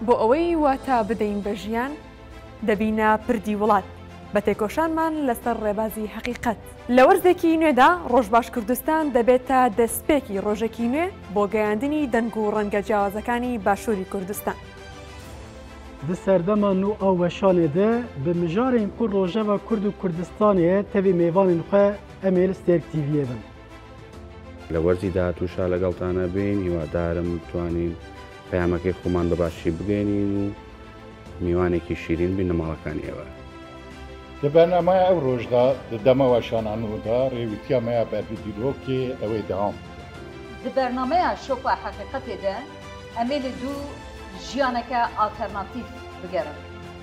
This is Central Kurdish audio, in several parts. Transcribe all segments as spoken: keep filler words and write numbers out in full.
بۆ ئەوەی واتە بدەین بە ژیان دەبینە پردی وڵات بە تێکۆشانمان لەسەر ڕێبازی حەقیقەت. لە وەرزێکی نوێدا ڕۆژباش کوردستان دەبێتە دەستپێکی ڕۆژێکی نوێ بۆ گەیاندنی دەنگ و ڕەنگە جیاوازەکانی باشووری کوردستان. Di serdema nû a weşanê de bi mijarên ku Rojava Kurd û Kurdistanê tevî mêvanên xwe em ê li Stêrk T V'yê bin. لە وەرزی داهاتووشا لەگەڵتانە بین، هیوادارم بتوانین پەیامەکەی خۆمان بە باشی بگەینین و میوانێکی شیرین بین لە ماڵەکانی ئێوە. Di bernamaya ev rojda di dema weşananûda rêwîtiya me ya berbi dîrokê ew ê diham. Di bernameya Şoka Heqîqetê de em ê li dû jiyaneke alternatîv bigerin.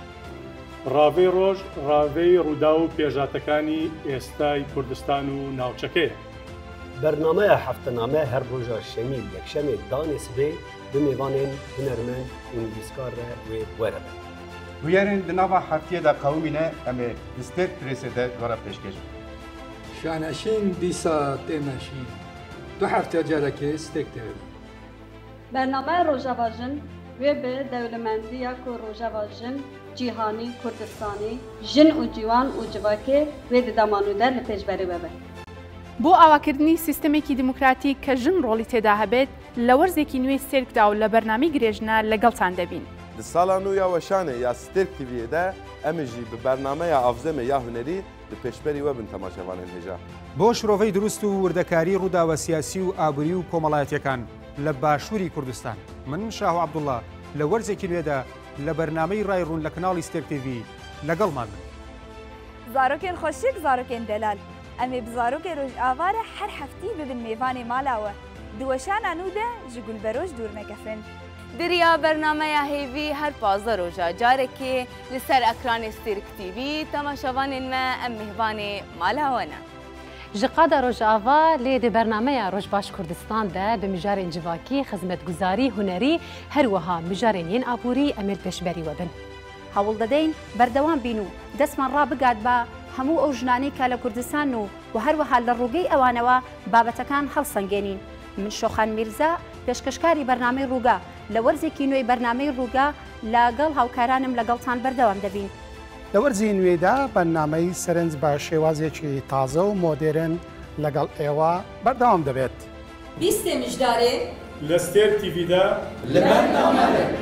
ڕاوێ ڕۆژ ڕاوێی ڕوودا و پێژاتەکانی ئێستای کوردستان و ناوچەکەیە. بەرنامەیە هەفتەنامە هەر ڕۆژە شەمین یەکشەمێ دانێ سبێ bi mêvanên hunermend û nivîskar re wê were be. Bûyerên di nava heftiyê de qewimîne em ê di Stêrk Pirêsê de dwara pêşkêş bin. Şaneşîn dîsa têmeşîn du hefteya carekê stêk deve. Bernameya Rojava Jin wê bi dewlemendiya ku Rojava Jin cîhanî Kurdistanê jin û ciwan û civakê wê di demanû de li pêşberî bebe. بۆ ئاواکردنی سیستەمێکی دیموکراتیک کە ژن ڕۆڵی تێدا هەبێت لە وەرزێکی نوێی سێرکدا و لە بەرنامەی گرێژنە لەگەڵتان دەبین. Di sala nû ya weşanê ya Stêrk T V'yê de em ê jî bi bernameya Avzemê ya hunerî di pêşberî we bin temaşevanên hêja. بۆ شرۆڤەی دروست و وردەکاری ڕووداوە سیاسی و ئابووری و کۆمەڵایەتیەکان لە باشووری کوردستان. من شاهو عەبدوڵڵا لە وەرزێکی نوێدا لە بەرنامەی ڕای ڕوون لە کەناڵی Stêrk T V لەگەڵمان بن. زارۆکێن خۆشک زارۆکێن دەلال. ئەمێ بزارۆکێ ڕۆژئاوارە هەر هەفتی ببن mêvanê malawe. Di weşana nû de ji gulberoj dûr nekefin. Diriya bernameya hêvî her pazdeh roja carekê li ser ekranê Stêrk T V temaşevanên me em mêvanê mala we ne. Ji qada Rojava lê di bernameya Rojbaş Kurdistan de bi mijarên civakî, xizmetguzarî, hunerî her wiha mijarên yên aborî em ê pêşberî we bin. Hewl dedên berdewam bîn û destman rabigat ba hemû ew jinanê ka li Kurdistan û û her wiha li rûgey ewanewa babetekan helsengênîn. Min Şoxan Mîrza pêşkeşkarî bernameyê Rûga li werzekî nûyê bernameyê Rûga lagel hawkaranim legeltan berdewam debîn. Li werzê nûêda bernameyî serînc bi şêwazekî taze û modern legal êwa berdewam dibêt. Bîstê mijdarê li Stêrk T V de li bername